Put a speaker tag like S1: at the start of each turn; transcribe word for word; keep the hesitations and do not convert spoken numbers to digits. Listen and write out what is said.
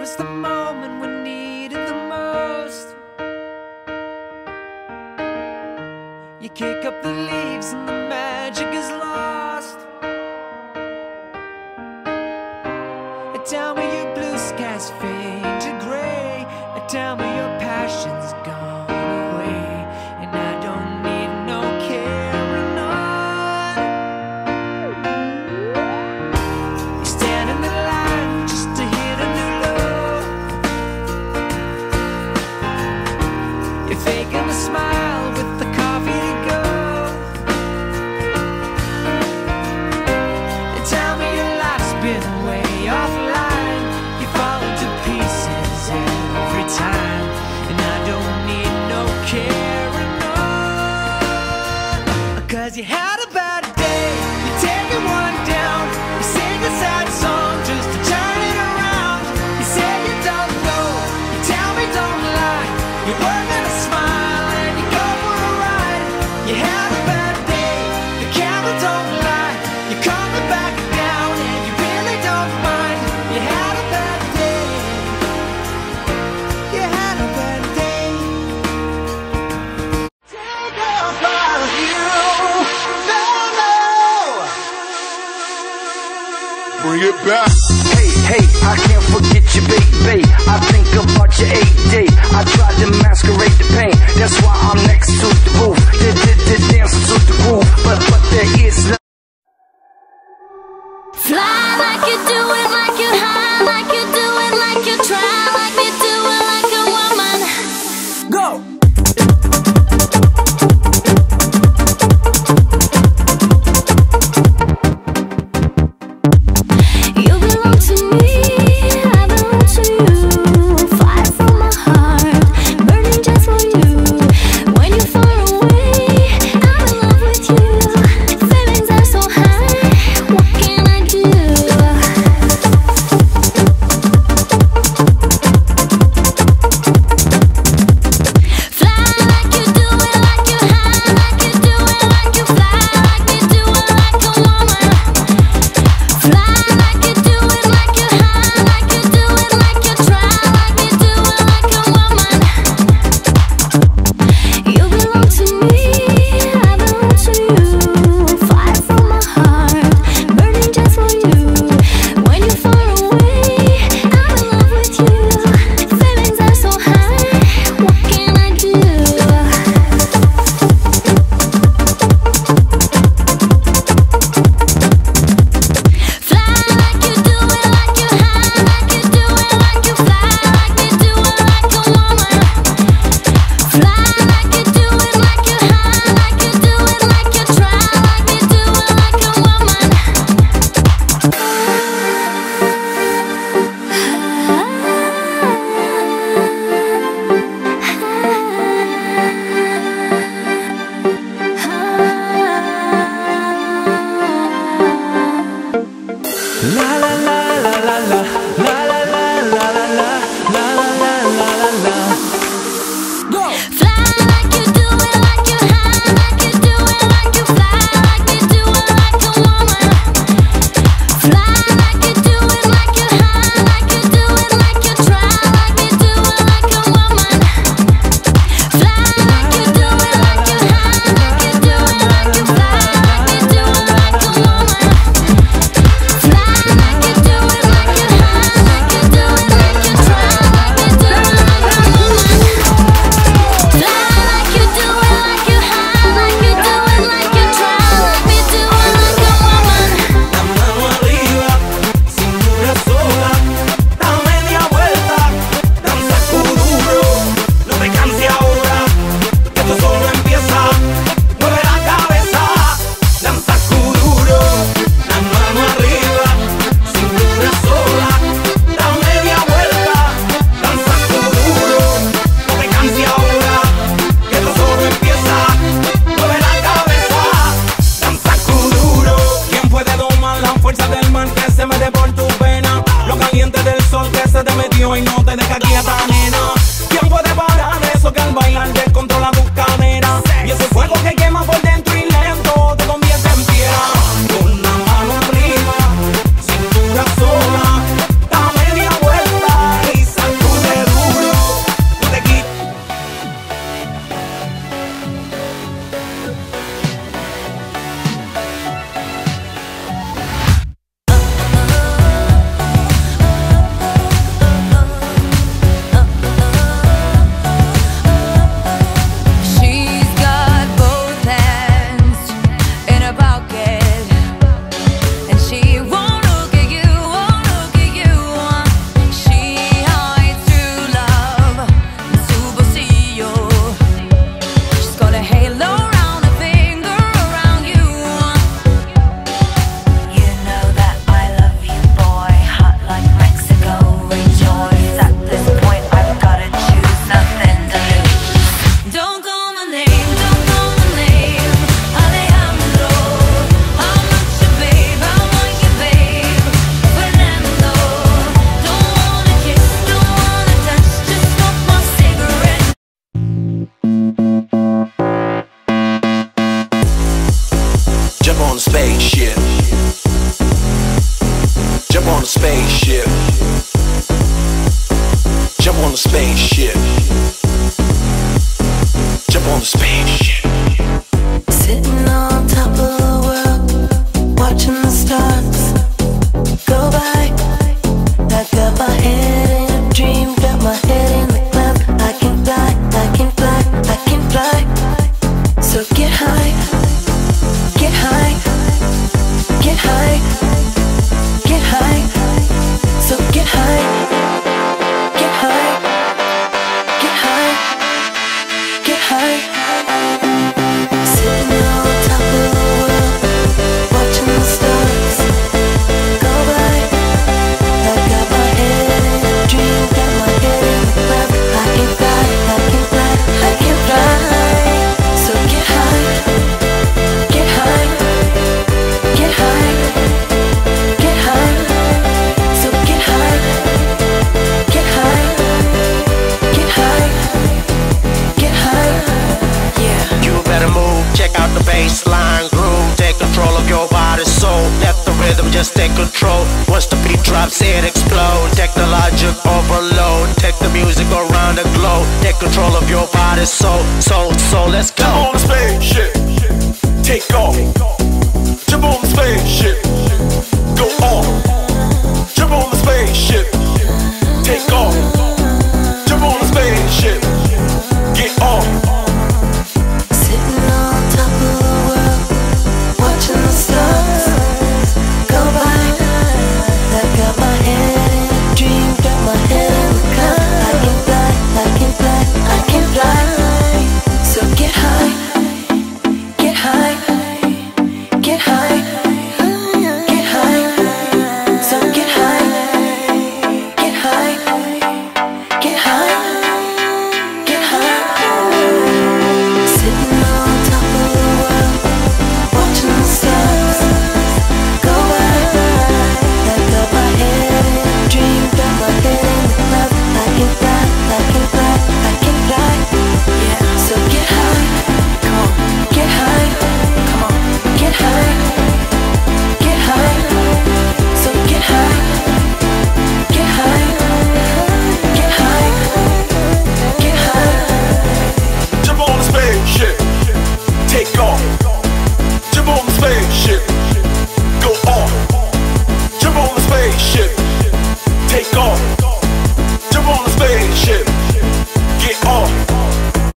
S1: was the moment we needed the most. You kick up the leaves and the magic is lost. Tell me your blue skies fade to gray. Tell me your passion's gone away, and I don't need no carrying on. You stand in the line just to hit a new low. You're faking a smile with the coffee to go. And tell me your life's been way offline. You fall to pieces every time, and I don't need no carrying on. Cause you had a bad day, you're taking one down. You sing a sad song just to turn it around. You say you don't know, you tell me don't lie. You're working a smile and you go for a ride. You had a bad day, the camera don't lie. You're coming back down and you really don't mind. You had a bad day, you had a bad day. Take off all of you, no, no.
S2: Bring it back.
S3: Hey, hey, I can't forget you, baby. I think about your eight day. I tried to masquerade the pain. That's why I'm next to the roof. Did, did, did dancing to the groove. But, but there is no.
S4: Fly like you do it, like you high, like you do it, like you try, like me do it, like a woman.
S1: Go!
S4: You belong to me, I belong to you. Fire from my heart, burning just for you. When you're far away, I'm in love with you. Feelings are so high, what can I do?
S5: on the spaceship. Jump on the spaceship. Jump on the spaceship. Jump on the spaceship.
S6: Sitting on top of the world, watching the stars go by. I got my head in a dream, got my head in the clouds. I can fly, I can fly, I can fly. So get high, get high, get high, get high. So get high, get high, get high, get high. Sitting on top of the world, watching the stars go by. I got my head in a dream, got my head in the clouds. I can fly, I can fly, I can fly. So get high, get high, get high, get high. So get high, get high, get high, get high. Yeah.
S7: You better move, check out the baseline groove. Take control of your body, soul. Let the rhythm just take control. Once the beat drops, it explode. Technologic overload. Take the music around the globe. Take control of your body, soul, soul, soul. Let's go.
S2: Jump on the spaceship, take off. Jump on the spaceship, go on. Jump on the spaceship, take off. Jump on the spaceship, get on.
S6: Sitting on top of the world, watching the stars go by. I got my head in a dream, got my head in the clouds. I can fly, I can fly, I can fly. So get high, get high, get high, get high. So get high, get high, get high, get high. Sitting on top of the world, watching the stars go by. I got my head in a dream, got my head in the clouds. I can fly, I can fly, I can fly. Yeah. So get high, come on, get high, come on, get high, get high. So get high, get high, get high, get high.
S2: Jump on the spaceship, take off. Jump on the spaceship, go on. Jump on the spaceship, take off. Jump on the spaceship,